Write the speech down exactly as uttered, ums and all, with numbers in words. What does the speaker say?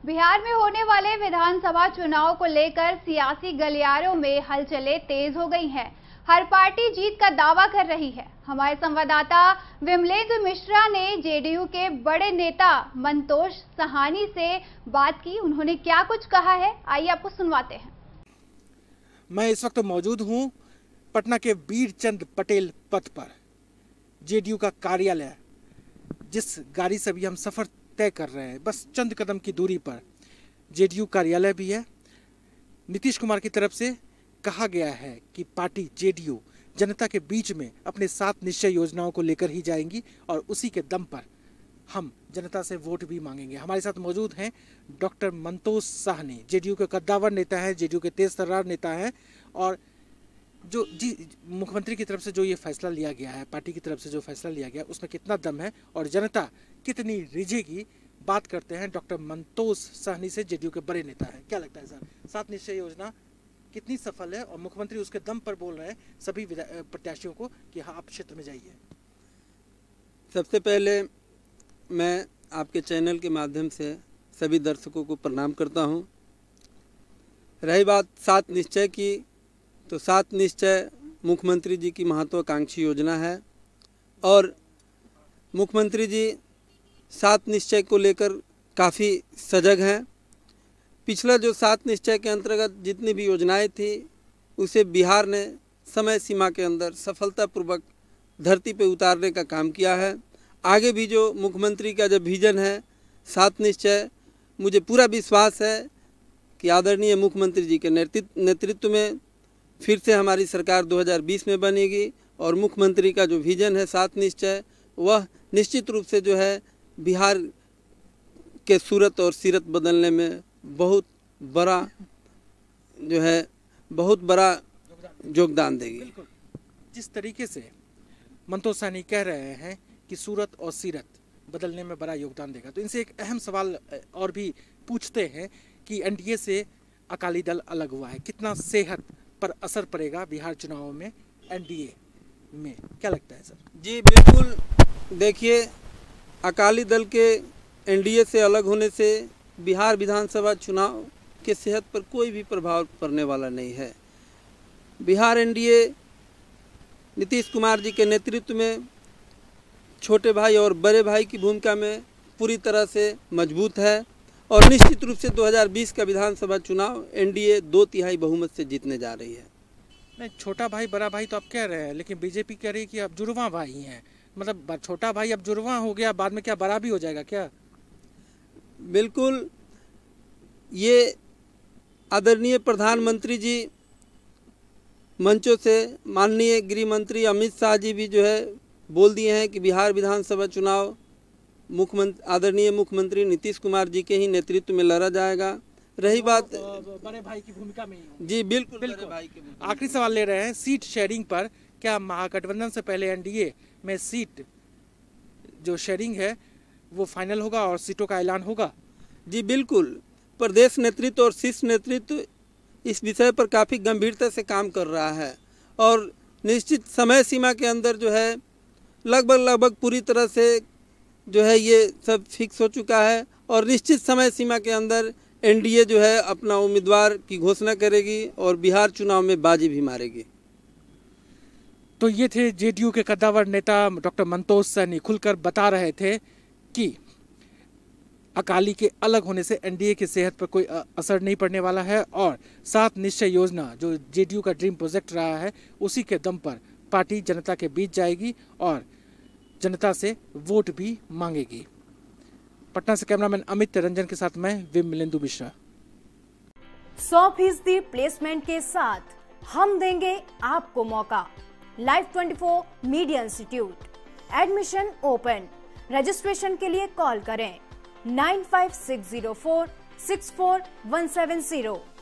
बिहार में होने वाले विधानसभा चुनाव को लेकर सियासी गलियारों में हलचलें तेज हो गई हैं। हर पार्टी जीत का दावा कर रही है। हमारे संवाददाता विमलेंदु मिश्रा ने जेडीयू के बड़े नेता मंतोष साहनी से बात की। उन्होंने क्या कुछ कहा है, आइए आपको सुनवाते हैं। मैं इस वक्त मौजूद हूं पटना के वीर चंद पटेल पथ पर, जेडीयू का कार्यालय, जिस गाड़ी से भी हम सफर तय कर रहे हैं, बस चंद कदम की दूरी पर जेडीयू कार्यालय भी है। नीतीश कुमार की तरफ से कहा गया है कि पार्टी जेडीयू जनता के बीच में अपने सात निश्चय योजनाओं को लेकर ही जाएंगी और उसी के दम पर हम जनता से वोट भी मांगेंगे। हमारे साथ मौजूद हैं डॉक्टर मंतोष साहनी, जेडीयू के कद्दावर नेता हैं, जेडीयू के तेज तर्रार नेता हैं। और जो जी मुख्यमंत्री की तरफ से जो ये फैसला लिया गया है, पार्टी की तरफ से जो फैसला लिया गया, उसमें कितना दम है और जनता कितनी रिझेगी, बात करते हैं डॉक्टर मंतोष साहनी से, जेडीयू के बड़े नेता हैं। क्या लगता है सर, सात निश्चय योजना कितनी सफल है और मुख्यमंत्री उसके दम पर बोल रहे हैं सभी प्रत्याशियों को कि हाँ आप क्षेत्र में जाइए? सबसे पहले मैं आपके चैनल के माध्यम से सभी दर्शकों को प्रणाम करता हूं। रही बात सात निश्चय की, तो सात निश्चय मुख्यमंत्री जी की महत्वाकांक्षी योजना है और मुख्यमंत्री जी सात निश्चय को लेकर काफ़ी सजग हैं। पिछला जो सात निश्चय के अंतर्गत जितनी भी योजनाएं थी, उसे बिहार ने समय सीमा के अंदर सफलतापूर्वक धरती पे उतारने का काम किया है। आगे भी जो मुख्यमंत्री का जो विजन है सात निश्चय, मुझे पूरा विश्वास है कि आदरणीय मुख्यमंत्री जी के नेतृत्व नेतृत्व में फिर से हमारी सरकार दो हज़ार बीस में बनेगी और मुख्यमंत्री का जो विजन है सात निश्चय, वह निश्चित रूप से जो है बिहार के सूरत और सीरत बदलने में बहुत बड़ा जो है बहुत बड़ा योगदान देगी। जिस तरीके से मंतोष साहनी कह रहे हैं कि सूरत और सीरत बदलने में बड़ा योगदान देगा, तो इनसे एक अहम सवाल और भी पूछते हैं कि एनडीए से अकाली दल अलग हुआ है, कितना सेहत पर असर पड़ेगा बिहार चुनावों में एनडीए में? क्या लगता है सर? जी बिल्कुल, देखिए अकाली दल के एनडीए से अलग होने से बिहार विधानसभा चुनाव के सेहत पर कोई भी प्रभाव पड़ने वाला नहीं है। बिहार एनडीए नीतीश कुमार जी के नेतृत्व में छोटे भाई और बड़े भाई की भूमिका में पूरी तरह से मजबूत है और निश्चित रूप से दो हज़ार बीस का विधानसभा चुनाव एनडीए दो तिहाई बहुमत से जीतने जा रही है। नहीं, छोटा भाई बड़ा भाई तो आप कह रहे हैं, लेकिन बीजेपी कह रही है कि अब जुड़वा भाई हैं, मतलब छोटा भाई अब जुड़वा हो गया, बाद में क्या बड़ा भी हो जाएगा क्या? बिल्कुल, ये आदरणीय प्रधानमंत्री जी मंचों से माननीय गृह मंत्री अमित शाह जी भी जो है बोल दिए हैं कि बिहार विधानसभा चुनाव मुख्यमंत्री आदरणीय मुख्यमंत्री नीतीश कुमार जी के ही नेतृत्व में लड़ा जाएगा। रही बात बड़े भाई की भूमिका में ही। जी बिल्कुल, बिल्कुल। बड़े भाई की भूमिका। आखिरी सवाल ले रहे हैं सीट शेयरिंग पर, क्या महागठबंधन से पहले एनडीए में सीट जो शेयरिंग है वो फाइनल होगा और सीटों का ऐलान होगा? जी बिल्कुल, प्रदेश नेतृत्व और शीर्ष नेतृत्व इस विषय पर काफ़ी गंभीरता से काम कर रहा है और निश्चित समय सीमा के अंदर जो है लगभग लगभग पूरी तरह से जो है ये सब फिक्स हो चुका है और निश्चित समय सीमा के अंदर एनडीए जो है अपना उम्मीदवार की घोषणा करेगी और बिहार चुनाव में बाजी भी मारेगी। तो ये थे जेडीयू के कद्दावर नेता डॉक्टर मंतोष साहनी, खुलकर बता रहे थे कि अकाली के अलग होने से एनडीए की सेहत पर कोई असर नहीं पड़ने वाला है और सात निश्चय योजना जो जेडीयू का ड्रीम प्रोजेक्ट रहा है, उसी के दम पर पार्टी जनता के बीच जाएगी और जनता से वोट भी मांगेगी। पटना से कैमरामैन अमित रंजन के साथ मैं विमलेंदु मिश्रा। सौ फीसदी प्लेसमेंट के साथ हम देंगे आपको मौका। लाइव चौबीस media institute, admission open. Registration के लिए कॉल करें nine five six zero four six four one seven zero.